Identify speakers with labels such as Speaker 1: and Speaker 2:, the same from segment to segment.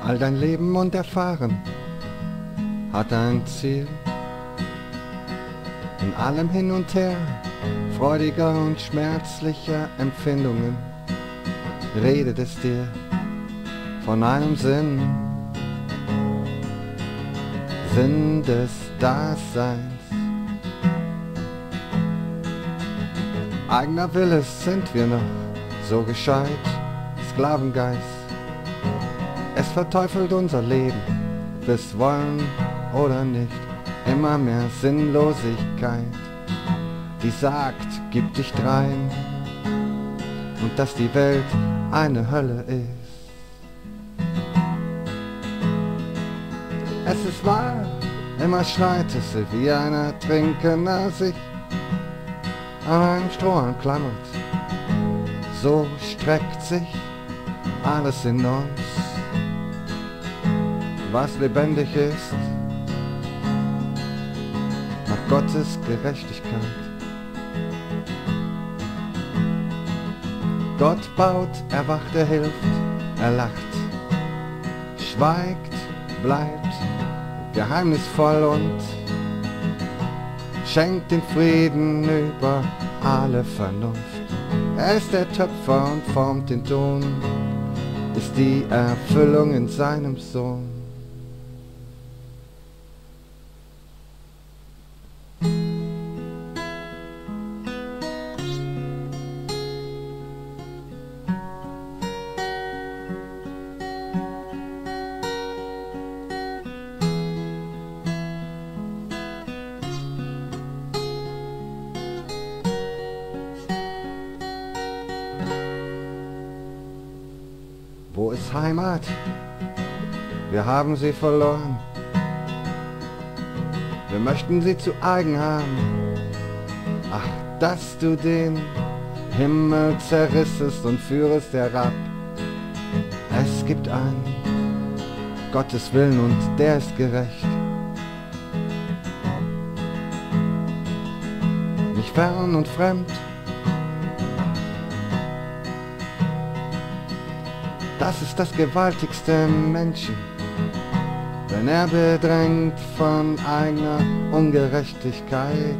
Speaker 1: All dein Leben und Erfahren hat ein Ziel. In allem hin und her, freudiger und schmerzlicher Empfindungen, redet es dir von einem Sinn des Daseins. Eigener Wille sind wir noch so gescheit, Sklavengeist. Es verteufelt unser Leben, wir's wollen oder nicht. Immer mehr Sinnlosigkeit, die sagt, gib dich drein und dass die Welt eine Hölle ist. Es ist wahr, immer schreit es wie ein Ertrinkener sich an einem Strohhalm klammert. So streckt sich alles in uns, was lebendig ist, nach Gottes Gerechtigkeit. Gott baut, erwacht, er hilft, er lacht, schweigt, bleibt geheimnisvoll und schenkt den Frieden über alle Vernunft. Er ist der Töpfer und formt den Ton, ist die Erfüllung in seinem Sohn. Wo ist Heimat? Wir haben sie verloren. Wir möchten sie zu eigen haben. Ach, dass du den Himmel zerrissest und führest herab. Es gibt einen Gottes Willen und der ist gerecht. Nicht fern und fremd. Das ist das Gewaltigste im Menschen, wenn er bedrängt von eigener Ungerechtigkeit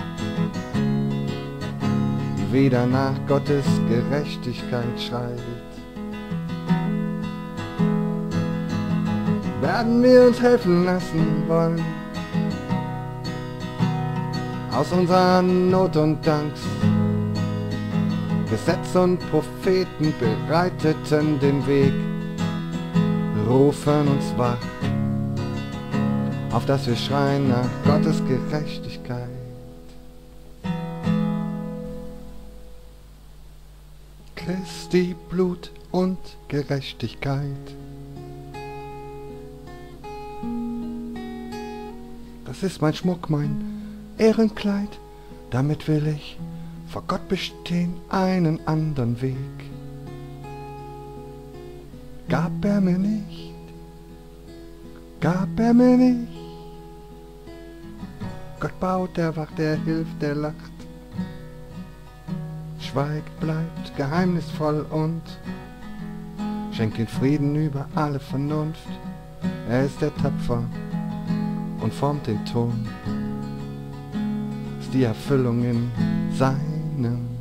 Speaker 1: wieder nach Gottes Gerechtigkeit schreit. Werden wir uns helfen lassen wollen aus unserer Not und Angst. Gesetz und Propheten bereiteten den Weg, rufen uns wach, auf dass wir schreien nach Gottes Gerechtigkeit. Christi Blut und Gerechtigkeit. Das ist mein Schmuck, mein Ehrenkleid, damit will ich vor Gott bestehen einen anderen Weg. Gab er mir nicht, gab er mir nicht. Gott baut, er wacht, er hilft, er lacht, schweigt, bleibt geheimnisvoll und schenkt den Frieden über alle Vernunft. Er ist der Töpfer und formt den Ton, ist die Erfüllung in seinem